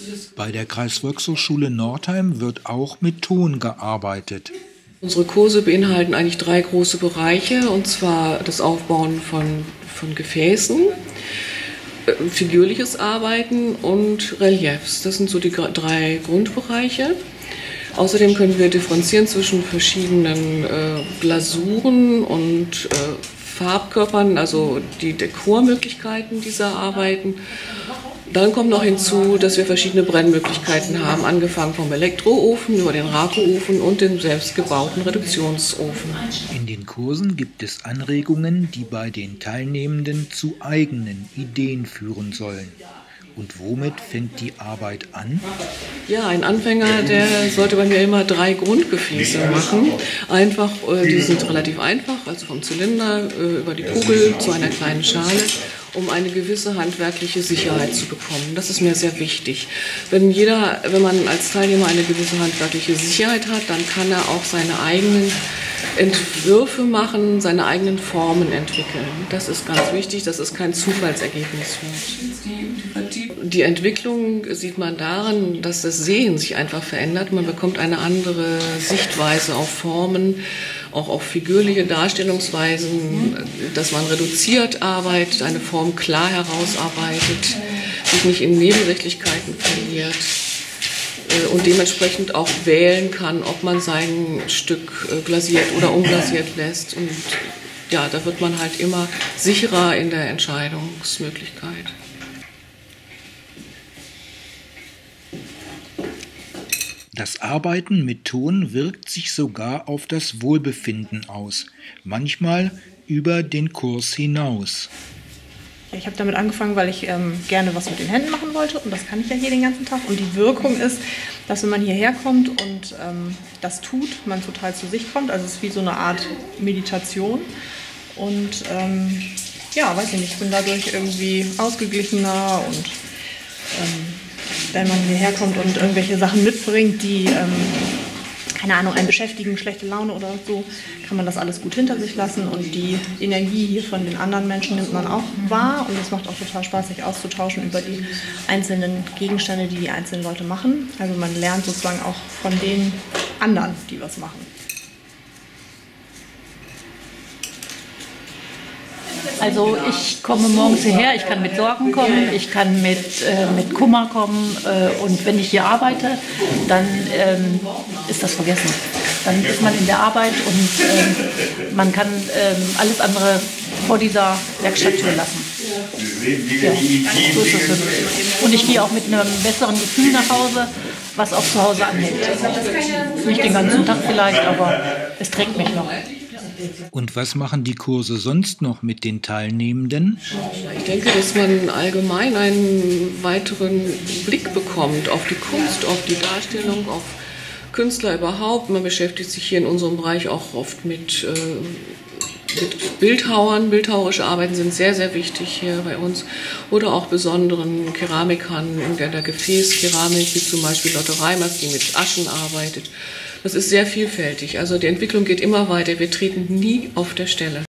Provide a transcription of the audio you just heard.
Bei der Kreisvolkshochschule Nordheim wird auch mit Ton gearbeitet. Unsere Kurse beinhalten eigentlich 3 große Bereiche, und zwar das Aufbauen von Gefäßen, figürliches Arbeiten und Reliefs. Das sind so die 3 Grundbereiche. Außerdem können wir differenzieren zwischen verschiedenen Glasuren und Farbkörpern, also die Dekormöglichkeiten dieser Arbeiten. Dann kommt noch hinzu, dass wir verschiedene Brennmöglichkeiten haben, angefangen vom Elektroofen über den Rakoofen und den selbstgebauten Reduktionsofen. In den Kursen gibt es Anregungen, die bei den Teilnehmenden zu eigenen Ideen führen sollen. Und womit fängt die Arbeit an? Ja, ein Anfänger, der sollte bei mir immer 3 Grundgefäße machen. Einfach, die sind relativ einfach, also vom Zylinder über die Kugel zu einer kleinen Schale, um eine gewisse handwerkliche Sicherheit zu bekommen. Das ist mir sehr wichtig. Wenn man als Teilnehmer eine gewisse handwerkliche Sicherheit hat, dann kann er auch seine eigenen Entwürfe machen, seine eigenen Formen entwickeln. Das ist ganz wichtig, dass es kein Zufallsergebnis wird. Die Entwicklung sieht man daran, dass das Sehen sich einfach verändert. Man bekommt eine andere Sichtweise auf Formen, auch auf figürliche Darstellungsweisen, dass man reduziert arbeitet, eine Form klar herausarbeitet, sich nicht in Nebensächlichkeiten verliert und dementsprechend auch wählen kann, ob man sein Stück glasiert oder unglasiert lässt. Und ja, da wird man halt immer sicherer in der Entscheidungsmöglichkeit. Das Arbeiten mit Ton wirkt sich sogar auf das Wohlbefinden aus, manchmal über den Kurs hinaus. Ich habe damit angefangen, weil ich gerne was mit den Händen machen wollte, und das kann ich ja hier den ganzen Tag. Und die Wirkung ist, dass wenn man hierher kommt und das tut, man total zu sich kommt. Also es ist wie so eine Art Meditation. Und ja, weiß ich nicht, ich bin dadurch irgendwie ausgeglichener, und wenn man hierher kommt und irgendwelche Sachen mitbringt, die keine Ahnung, einen beschäftigen, schlechte Laune oder so, kann man das alles gut hinter sich lassen, und die Energie hier von den anderen Menschen nimmt man auch wahr, und es macht auch total Spaß, sich auszutauschen über die einzelnen Gegenstände, die einzelnen Leute machen. Also man lernt sozusagen auch von den anderen, die was machen. Also ich komme morgens hierher, ich kann mit Sorgen kommen, ich kann mit Kummer kommen, und wenn ich hier arbeite, dann ist das vergessen. Dann ist man in der Arbeit und man kann alles andere vor dieser Werkstatttür lassen. Ja, so ist es für mich. Und ich gehe auch mit einem besseren Gefühl nach Hause, was auch zu Hause anhält. Nicht den ganzen Tag vielleicht, aber es trägt mich noch. Und was machen die Kurse sonst noch mit den Teilnehmenden? Ich denke, dass man allgemein einen weiteren Blick bekommt auf die Kunst, auf die Darstellung, auf Künstler überhaupt. Man beschäftigt sich hier in unserem Bereich auch oft mit Bildhauern. Bildhauerische Arbeiten sind sehr, sehr wichtig hier bei uns. Oder auch besonderen Keramikern in der Gefäßkeramik, wie zum Beispiel Lotte Reimers, die mit Aschen arbeitet. Das ist sehr vielfältig. Also die Entwicklung geht immer weiter. Wir treten nie auf der Stelle.